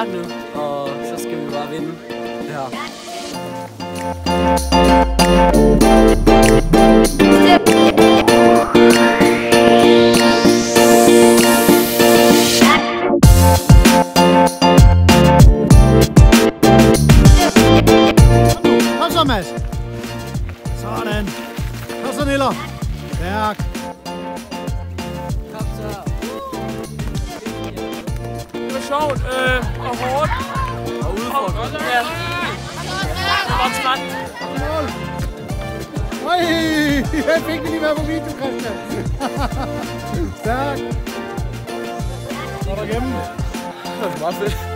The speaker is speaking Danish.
starte nu, og så skal vi bare vinde det her. Kom så, Mads. Sådan. Kom så, Niller. Stærk. Kom så. Det var sjovt og hårdt. Og udfordrende. Ja. Det var træt. Øj, jeg fik det lige med på video, Christian. Stærk. Så er der gennem. Det var fedt.